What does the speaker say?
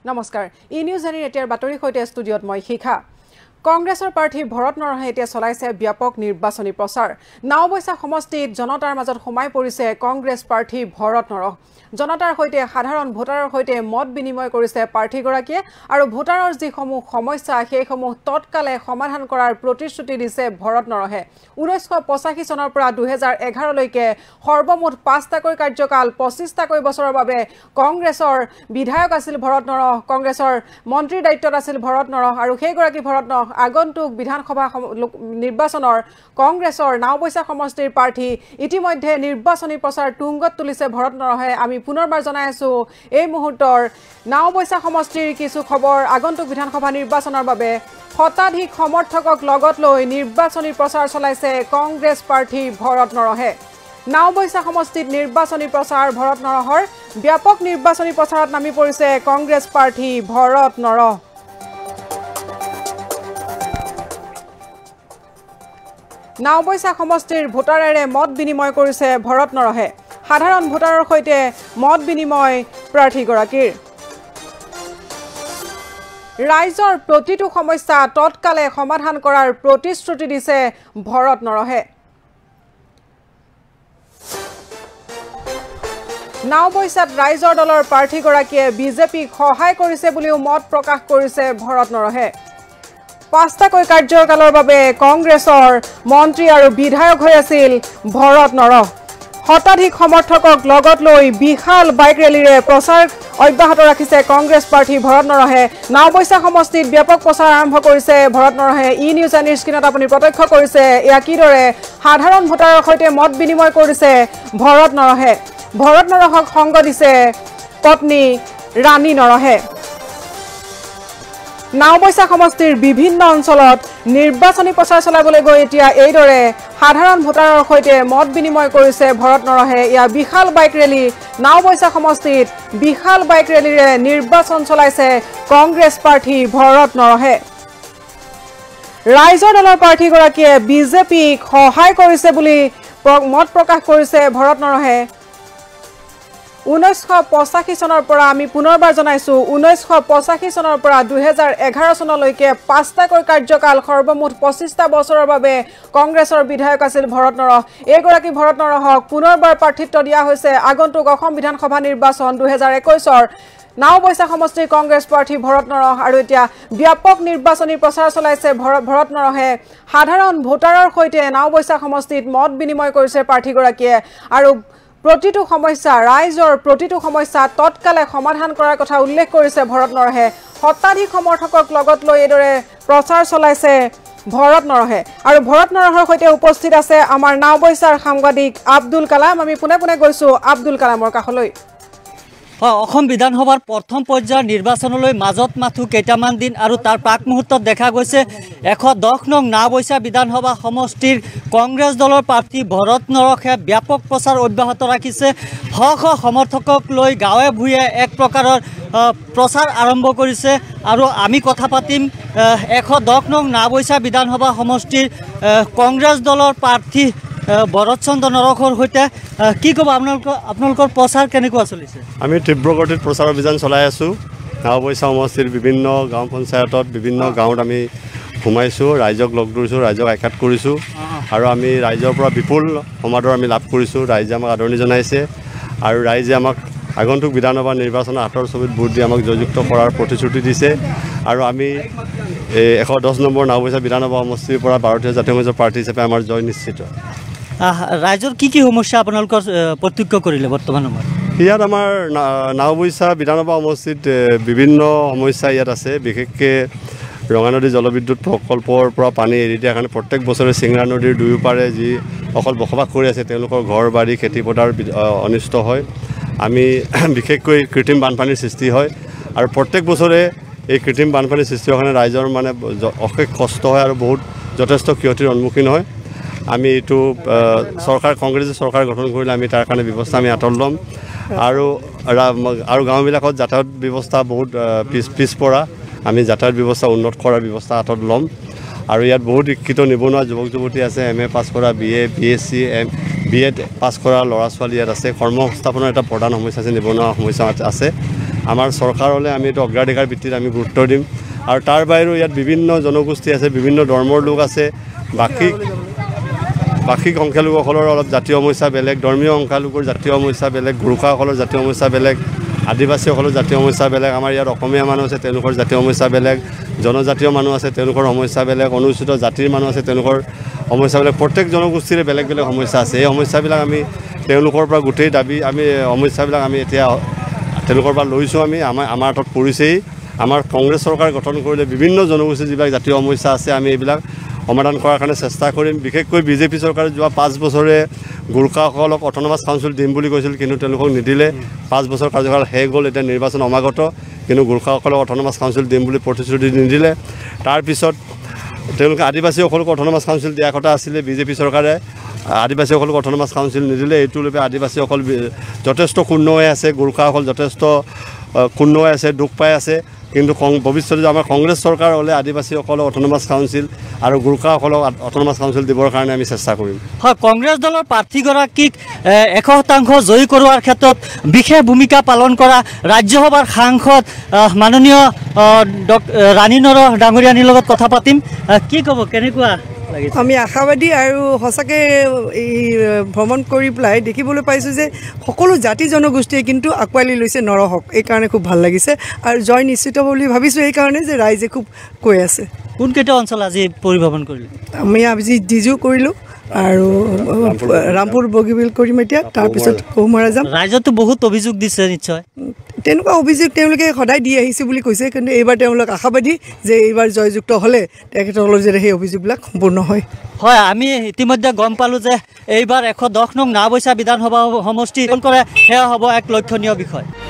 নমস্কাৰ ই নিউজ এনিৰ এতিয়াৰ বাতৰি সৈতে ষ্টুডিঅ'ত মই শিখা কংগ্ৰেছৰ প্ৰাৰ্থী ভৰত নৰহে এতিয়া চলাইছে ব্যাপক নিৰ্বাচনী প্ৰচাৰ নাওবৈছা সমষ্টিত জনতাৰ মাজত সোমাই পৰিছে কংগ্ৰেছ প্ৰাৰ্থী ভৰত নৰহ জনতাৰ সৈতে সাধাৰণ ভোটাৰৰ সৈতে মত বিনিময় কৰিছে প্ৰাৰ্থীগৰাকীয়ে আৰু ভোটাৰৰ যিসমূহ সমস্যা সেইসমূহ তৎকালে সমাধান কৰাৰ প্ৰতিশ্ৰুতি দিছে ভৰত নৰহে 1985 চনৰ পৰা 2011 লৈকে সৰ্বমুঠ 5টাকৈ কাৰ্যকাল 25টাকৈ বছৰৰ বাবে কংগ্ৰেছৰ বিধায়ক আছিল ভৰত নৰহ কংগ্ৰেছৰ মন্ত্ৰীৰ দায়িত্বত আছিল ভৰত নৰহ আৰু সেইগৰাকী ভৰত নৰহ আগন্তুক বিধানসভা নিৰ্বাচনৰ কংগ্ৰেছৰ নাওবৈছা সমষ্টিৰ প্ৰাৰ্থী ইতিমধ্যে নিৰ্বাচনী প্ৰচাৰ তুংগত তুলিছে ভৰত নৰহে আমি পুনৰবাৰ জনাই আছো এই মুহূৰ্তৰ নাওবৈছা সমষ্টিৰ কিছু খবৰ আগন্তুক বিধানসভা নিৰ্বাচনৰ বাবে শতাধিক সমৰ্থকক লগত লৈ নিৰ্বাচনী প্ৰচাৰ চলাইছে কংগ্ৰেছ প্ৰাৰ্থী ভৰত নৰহে নাওবৈছা সমষ্টিত নিৰ্বাচনী প্ৰচাৰ ভৰত নৰহৰ ব্যাপক নিৰ্বাচনী প্ৰচাৰত নামি পৰিছে কংগ্ৰেছ প্ৰাৰ্থী ভৰত নৰহ নাওবৈছা সমষ্টিৰ ভোটাৰেৰে মত বিনিময় কৰিছে ভৰত নৰহে সাধাৰণ ভোটাৰৰ সৈতে মত বিনিময় প্ৰাৰ্থীগৰাকীৰ ৰাইজৰ প্ৰতিটো সমস্যা তৎকালে সমাধান কৰাৰ প্ৰতিশ্ৰুতি দিছে ভৰত নৰহে নাওবৈছাত ৰাইজৰ দলৰ প্ৰাৰ্থীগৰাকীয়ে বিজেপিক সহায় কৰিছে বুলিও মত প্ৰকাশ কৰিছে ভৰত নৰহে 5টাকৈ কাৰ্যকালৰ বাবে কংগ্ৰেছৰ মন্ত্ৰী আৰু বিধায়ক হৈ আছিল ভৰত নৰহ শতাধিক সমৰ্থকক লগত লৈ বিশাল বাইক ৰেলীৰে প্ৰচাৰ অব্যাহত ৰাখিছে কংগ্ৰেছ প্ৰাৰ্থী ভৰত নৰহে নাওবৈছা সমষ্টিত ব্যাপক প্ৰচাৰ আৰম্ভ কৰিছে ভৰত নৰহে ই নিউজ এনিৰ স্ক্ৰীনত আপুনি প্ৰত্যক্ষ কৰিছে এয়া কিদৰে সাধাৰণ ভোটাৰৰ সৈতে মত বিনিময় কৰিছে ভৰত নৰহক সংগ দিছে পত্নী ৰাণী নৰহে নাওবৈছা সমষ্টিৰ বিভিন্ন অঞ্চলত নিৰ্বাচনী প্ৰচাৰ চলাবলৈ গৈ এতিয়া এইদৰে সাধাৰণ ভোটাৰৰ সৈতে মত বিনিময় কৰিছে ভৰত নৰহে ইয়া বিশাল বাইক ৰেলী নাওবৈছা সমষ্টিত বিশাল বাইক ৰেলীৰে নিৰ্বাচন চলাইছে কংগ্ৰেছ প্ৰাৰ্থী ভৰত নৰহে ৰাইজৰ দলৰ প্ৰাৰ্থীগৰাকীয়ে বিজেপিক সহায় কৰিছে বুলি মত প্ৰকাশ কৰিছে ভৰত নৰহে 1985 চনৰ পৰা আমি পুনৰবাৰ জনাইছো 1985 চনৰ পৰা 2011 চনলৈকে 5টাকৈ কাৰ্যকাল সৰ্বমুঠ 25টা বছৰৰ বাবে কংগ্ৰেছৰ বিধায়ক আছিল ভৰত নৰহ এইগৰাকী ভৰত নৰহক পুনৰবাৰ প্ৰাৰ্থিত্ব দিয়া হৈছে আগন্তুক অসম বিধানসভা নিৰ্বাচন 2021ৰ নাওবৈছা সমষ্টিৰ কংগ্ৰেছ প্ৰাৰ্থী ভৰত নৰহ আৰু এতিয়া ব্যাপক নিৰ্বাচনী প্ৰচাৰ চলাইছে ভৰত নৰহে সাধাৰণ ভোটাৰৰ সৈতে নাওবৈছা সমষ্টিত মত বিনিময় কৰিছে প্ৰাৰ্থীগৰাকীয়ে আৰু প্ৰতিটো সমস্যা ৰাইজৰ প্ৰতিটো সমস্যা তৎকালে সমাধান কৰাৰ কথা উল্লেখ কৰিছে ভৰত নৰহে শতাধিক সমৰ্থকক লগত লৈ এইদৰে প্ৰচাৰ চলাইছে ভৰত নৰহে আৰু ভৰত নৰহৰ সৈতে উপস্থিত আছে আমাৰ নাওবৈছাৰ সাংবাদিক আব্দুল কালাম আমি পুনে গৈছো আব্দুল কালামৰ কাষলৈ অসম বিধানসভাৰ প্ৰথম পৰ্যায়ৰ নিৰ্বাচনলৈ মাজত মাথো কেইটামান দিন আৰু তাৰ প্ৰাক মুহূৰ্তত দেখা গৈছে 110 নং নাওবৈছা বিধানসভা সমষ্টিৰ কংগ্ৰেছ দলৰ প্ৰাৰ্থী ভৰত নৰহে ব্যাপক প্ৰচাৰ অব্যাহত ৰাখিছে শ সমৰ্থকক লৈ গাঁৱে ভূঞে এক প্ৰকাৰৰ প্ৰচাৰ আৰম্ভ কৰিছে আৰু আমি কথা পাতিম 110 নং নাওবৈছা বিধানসভা সমষ্টিৰ কংগ্ৰেছ দলৰ প্ৰাৰ্থী ভৰত চন্দ্ৰ নৰহৰ সৈতে কি ক'ব আপোনালোকৰ প্ৰচাৰ কেনেকুৱা চলিছে আমি তীব্ৰ গতিত প্ৰচাৰ অভিযান চলাই আছোঁ নাওবৈছা সমষ্টিৰ বিভিন্ন গাঁও পঞ্চায়তত বিভিন্ন গাঁৱত আমি সোমাইছোঁ ৰাইজক লগ ধৰিছোঁ ৰাইজক আখ্যাত কৰিছোঁ আৰু আমি ৰাইজৰ পৰা বিপুল সমাদৰ আমি লাভ কৰিছোঁ ৰাইজে আমাক আদৰণি জনাইছে আৰু ৰাইজে আমাক আগন্তুক বিধানসভা নিৰ্বাচনৰ হাতৰ ছবিত ভোট দি আমাক জয়যুক্ত কৰাৰ প্ৰতিশ্ৰুতি দিছে আৰু আমি 110 নম্বৰ নাওবৈছা বিধানসভা সমষ্টিৰ পৰা ভাৰতীয় জাতীয় মঞ্চৰ প্ৰাৰ্থী হিচাপে আমাৰ জয় নিশ্চিত ৰাইজৰ কি সমস্যা আপোনালোকৰ প্ৰত্যক্ষ কৰিলে বৰ্তমান সময়ত ইয়াত আমাৰ নাওবৈছা বিধানসভা সমষ্টিত বিভিন্ন সমস্যা ইয়াত আছে বিশেষকৈ ৰঙানদী জলবিদ্যুৎ প্ৰকল্পৰ পৰা পানী এৰি দিয়াৰ কাৰণে প্ৰত্যেক বছৰে চিংৰা নদীৰ দুয়োপাৰে যি অকল বসবাস কৰি আছে তেওঁলোকৰ ঘৰ বাৰী খেতিপথাৰ অনিষ্ট হয় আমি বিশেষকৈ কৃত্ৰিম বানপানীৰ সৃষ্টি হয় আৰু প্ৰত্যেক বছৰে এই কৃত্ৰিম বানপানীৰ সৃষ্টি হোৱাৰ কাৰণে ৰাইজৰ মানে অশেষ কষ্ট হয় আৰু বহুত যথেষ্ট ক্ষতিৰ সন্মুখীন হয় আমি এইটো কংগ্ৰেছে চৰকাৰ গঠন কৰিলে আমি তাৰ কাৰণে ব্যৱস্থা আমি হাতত ল'ম আৰু গাঁওবিলাকত যাতায়াত ব্যৱস্থা বহুত পিছপৰা আমি যাতায়াত ব্যৱস্থা উন্নত কৰাৰ ব্যৱস্থা হাতত ল'ম আৰু ইয়াত বহুত শিক্ষিত নিবনুৱা যুৱক যুৱতী আছে MA পাছ কৰা BA BSc BEd পাছ কৰা ল'ৰা ছোৱালী ইয়াত আছে কৰ্মসংস্থাপনৰ এটা প্ৰধান সমস্যা আছে নিবনুৱা সমস্যা আছে আমাৰ চৰকাৰলৈ আমি এইটো অগ্ৰাধিকাৰ ভিত্তিত আমি গুৰুত্ব দিম আৰু তাৰ বাহিৰেও ইয়াত বিভিন্ন জনগোষ্ঠী আছে বিভিন্ন ধৰ্মৰ লোক আছে বাকী সংখ্যালঘুসকলৰ অলপ জাতীয় সমস্যা বেলেগ ধৰ্মীয় সংখ্যালঘুৰ জাতীয় সমস্যা বেলেগ গোৰ্খাসকলৰ জাতীয় সমস্যা বেলেগ আদিবাসীসকলৰ জাতীয় সমস্যা বেলেগ আমাৰ ইয়াত অসমীয়া মানুহ আছে তেওঁলোকৰ জাতীয় সমস্যা বেলেগ জনজাতীয় মানুহ আছে তেওঁলোকৰ সমস্যা বেলেগ অনুসূচিত জাতিৰ মানুহ আছে তেওঁলোকৰ সমস্যা বেলেগ প্ৰত্যেক জনগোষ্ঠীৰে বেলেগ বেলেগ সমস্যা আছে এই সমস্যাবিলাক আমি তেওঁলোকৰ পৰা গোটেই দাবী আমি সমস্যাবিলাক আমি এতিয়া তেওঁলোকৰ পৰা লৈছোঁ আমি আমাৰ হাতত পৰিছেই আমাৰ কংগ্ৰেছ চৰকাৰ গঠন কৰিলে বিভিন্ন জনগোষ্ঠীৰ যিবিলাক জাতীয় সমস্যা আছে আমি এইবিলাক সমাধান কৰাৰ কাৰণে চেষ্টা কৰিম বিশেষকৈ বিজেপি চৰকাৰে যোৱা 5 বছৰে গোৰ্খাসকলক অট'নমাছ কাউন্সিল দিম বুলি কৈছিল কিন্তু তেওঁলোকক নিদিলে 5 বছৰ কাৰ্যকাল শেষ গ'ল এতিয়া নিৰ্বাচন সমাগত কিন্তু গোৰ্খাসকলক অট'নমাছ কাউন্সিল দিম বুলি প্ৰতিশ্ৰুতি নিদিলে তাৰপিছত তেওঁলোকে আদিবাসীসকলক অট'নমাছ কাউন্সিল দিয়া কথা আছিলে বিজেপি চৰকাৰে আদিবাসীসকলক অট'নমাছ কাউন্সিল নিদিলে এইটো লৈ আদিবাসীসকল যথেষ্ট ক্ষুণ্ণ হৈ আছে গোৰ্খাসকল যথেষ্ট ক্ষুণ্ণ হৈ আছে দুখ পাই আছে কিন্তু ভৱিষ্যতে আমাৰ কংগ্ৰেছ চৰকাৰ হ'লে আদিবাসীসকলক অট'নমাছ কাউন্সিল আৰু গোৰ্খাসকলক অট'নমাছ কাউন্সিল দিবৰ কাৰণে আমি চেষ্টা কৰিম হয় কংগ্ৰেছ দলৰ প্ৰাৰ্থীগৰাকীক 100% জয়ী কৰোৱাৰ ক্ষেত্ৰত বিশেষ ভূমিকা পালন কৰা ৰাজ্যসভাৰ সাংসদ মাননীয় ৰাণী নৰ ডাঙৰীয়ানীৰ লগত কথা পাতিম কি ক'ব কেনেকুৱা আমি আশাবাদী আৰু সঁচাকৈ এই ভ্ৰমণ কৰি পেলাই দেখিবলৈ পাইছোঁ যে সকলো জাতি জনগোষ্ঠীয়ে কিন্তু আঁকোৱালি লৈছে নৰহক এইকাৰণে খুব ভাল লাগিছে আৰু জয় নিশ্চিত বুলি ভাবিছোঁ এইকাৰণে যে ৰাইজে খুব কৈ আছে কোনকেইটা অঞ্চল আজি পৰিভ্ৰমণ কৰিলে আমি আজি ডিজু কৰিলোঁ আৰু ৰামপুৰ বগীবিল কৰিম এতিয়া তাৰপিছত কৌমাৰা যাম ৰাইজতো বহুত অভিযোগ দিছে নিশ্চয় তেনেকুৱা অভিযোগ তেওঁলোকে সদায় দি আহিছে বুলি কৈছে কিন্তু এইবাৰ তেওঁলোক আশাবাদী যে এইবাৰ জয়যুক্ত হ'লে তেখেতসকলৰ যে সেই অভিযোগবিলাক সম্পূৰ্ণ হয় হয় আমি ইতিমধ্যে গম পালোঁ যে এইবাৰ 110 নং নাওবৈচা বিধানসভা সমষ্টি কৰে সেয়া হ'ব এক লক্ষণীয় বিষয়